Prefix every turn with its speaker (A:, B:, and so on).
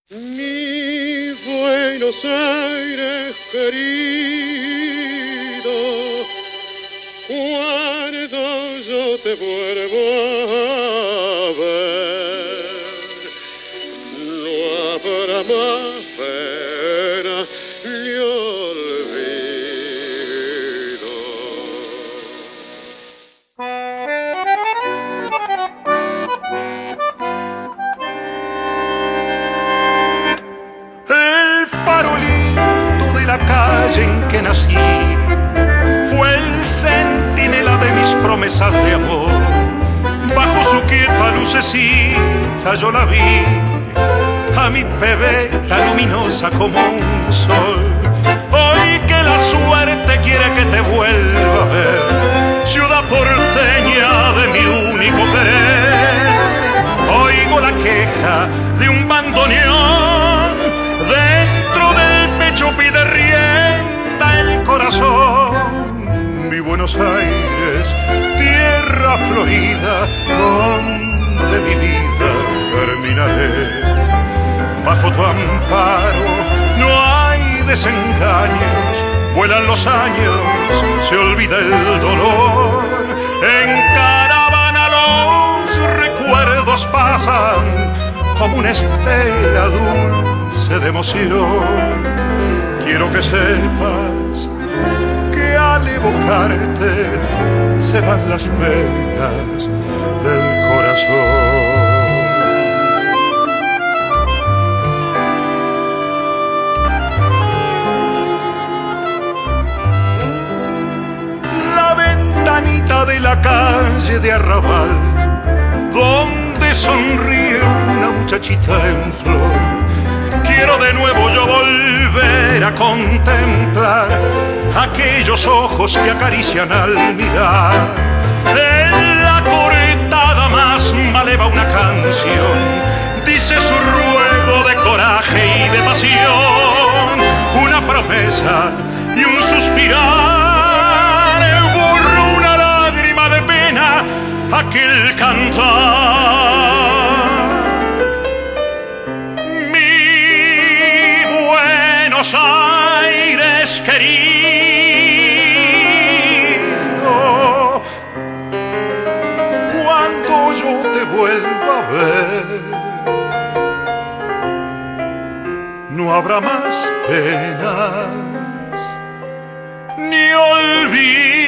A: Mi Buenos Aires querido, cuando yo te vuelvo a ver, no habrá más pena ni olvido.
B: El farolito de la calle en que nací fue el centinela de mis promesas de amor. Bajo su quieta lucecita yo la vi, a mi pebeta luminosa como un sol. Hoy que la suerte quiere que te vuelva a ver, ciudad porteña de mi único querer, oigo la queja de un bandoneón, dentro del pecho pide rienda el corazón. Mi Buenos Aires, tierra florida, donde mi vida terminaré. Bajo tu amparo no hay desengaños, vuelan los años, se olvida el dolor. En caravana los recuerdos pasan como una estela dulce de emoción. Quiero que sepas que al evocarte se van las penas del corazón. La ventanita de la calle de Arrabal, donde sonríe una muchachita en flor. Quiero de nuevo yo volver a contemplar aquellos ojos que acarician al mirar. En la cortada más maleva una canción dice su ruego de coraje y de pasión. Una promesa y un suspirar, borro una lágrima de pena, aquel cantar. Buenos Aires querido, cuando yo te vuelva a ver, no habrá más penas ni olvidos.